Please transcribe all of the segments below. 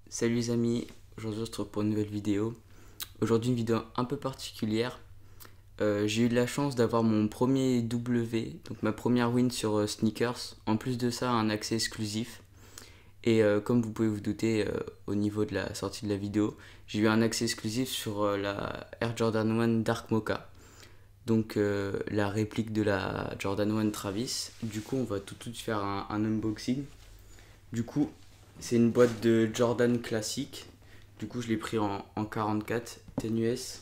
Salut les amis, aujourd'hui on se retrouve pour une nouvelle vidéo. Aujourd'hui une vidéo un peu particulière. J'ai eu de la chance d'avoir mon premier W, donc ma première win sur Sneakers. En plus de ça, un accès exclusif. Et comme vous pouvez vous douter, au niveau de la sortie de la vidéo, j'ai eu un accès exclusif sur la Air Jordan 1 Dark Mocha. Donc la réplique de la Jordan 1 Travis. Du coup on va tout de suite faire un unboxing. Du coup c'est une boîte de Jordan classique. Du coup je l'ai pris en 44 10 US.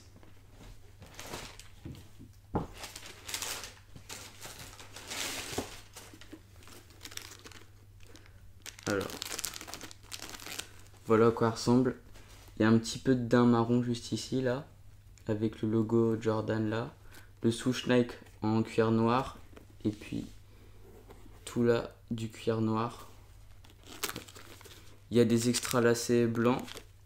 Alors voilà à quoi elle ressemble. Il y a un petit peu de daim marron juste ici là, avec le logo Jordan là. Le souche Nike en cuir noir. Et puis tout là du cuir noir. Il y a des extra lacets blancs.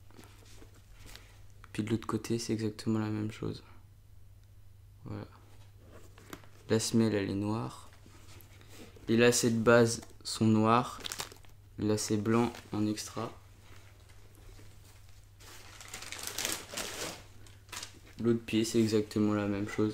Puis de l'autre côté c'est exactement la même chose. Voilà. La semelle elle est noire. Les lacets de base sont noirs. Les lacets blancs en extra. L'autre pied c'est exactement la même chose.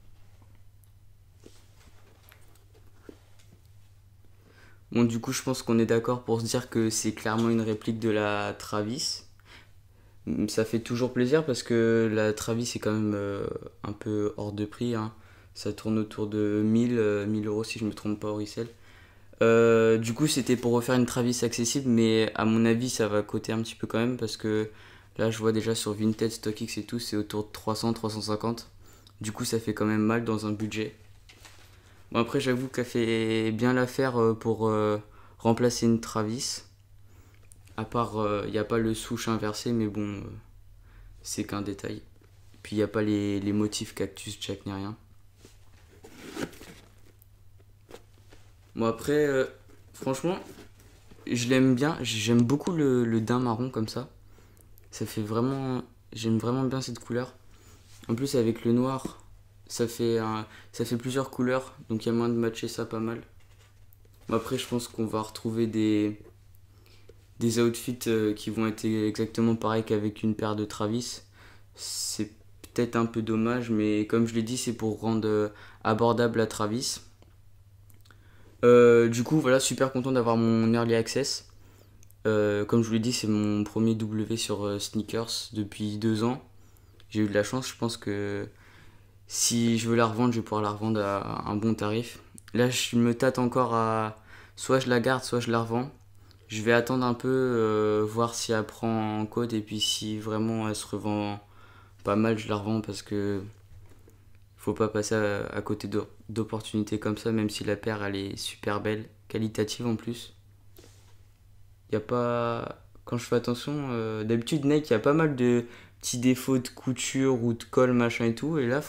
Bon du coup je pense qu'on est d'accord pour se dire que c'est clairement une réplique de la Travis. Ça fait toujours plaisir parce que la Travis est quand même un peu hors de prix, hein. Ça tourne autour de 1000 euros si je me trompe pas au resell. Du coup c'était pour refaire une Travis accessible, mais à mon avis ça va coûter un petit peu quand même parce que là je vois déjà sur Vinted, StockX et tout c'est autour de 300-350. Du coup ça fait quand même mal dans un budget. Bon après j'avoue qu'elle fait bien l'affaire pour remplacer une Travis. À part il n'y a pas le souche inversé, mais bon c'est qu'un détail. Puis il n'y a pas les motifs cactus jack ni rien. Bon après franchement je l'aime bien, j'aime beaucoup le daim marron comme ça. Ça fait vraiment, j'aime vraiment bien cette couleur. En plus avec le noir, ça fait plusieurs couleurs, donc il y a moyen de matcher ça pas mal. Bon, après je pense qu'on va retrouver des outfits qui vont être exactement pareils qu'avec une paire de Travis. C'est peut-être un peu dommage, mais comme je l'ai dit, c'est pour rendre abordable la Travis. Du coup, voilà, super content d'avoir mon Early Access. Comme je vous l'ai dit, c'est mon premier W sur Sneakers depuis 2 ans. J'ai eu de la chance, je pense que si je veux la revendre, je vais pouvoir la revendre à un bon tarif. Là, je me tâte encore à soit je la garde, soit je la revends. Je vais attendre un peu, voir si elle prend en cote et puis si vraiment elle se revend pas mal, je la revends parce que faut pas passer à côté d'opportunités comme ça, même si la paire elle est super belle, qualitative en plus. Y a pas. Quand je fais attention, d'habitude Nike, il y a pas mal de petits défauts de couture ou de colle machin et tout, et là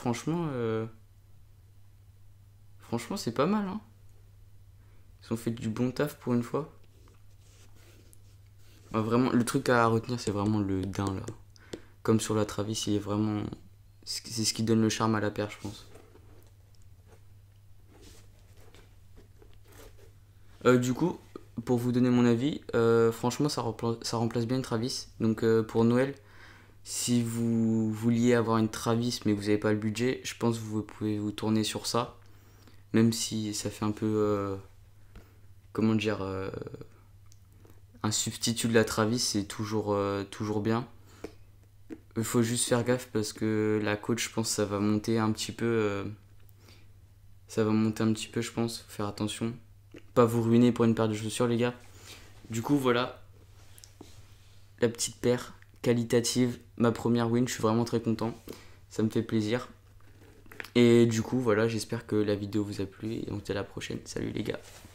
franchement c'est pas mal, hein. Ils ont fait du bon taf pour une fois. Ouais, vraiment, le truc à retenir c'est vraiment le daim là. Comme sur la Travis, il est vraiment. C'est ce qui donne le charme à la paire, je pense. Du coup, pour vous donner mon avis, franchement, ça remplace bien une Travis. Donc, pour Noël, si vous vouliez avoir une Travis mais vous n'avez pas le budget, je pense que vous pouvez vous tourner sur ça. Même si ça fait un peu. Comment dire. Un substitut de la Travis, c'est toujours bien. Il faut juste faire gaffe parce que la côte, je pense, ça va monter un petit peu. Ça va monter un petit peu, je pense. Faut faire attention. Pas vous ruiner pour une paire de chaussures, les gars. Du coup, voilà. La petite paire qualitative. Ma première win, je suis vraiment très content. Ça me fait plaisir. Et du coup, voilà, j'espère que la vidéo vous a plu. Et on se dit à la prochaine. Salut, les gars.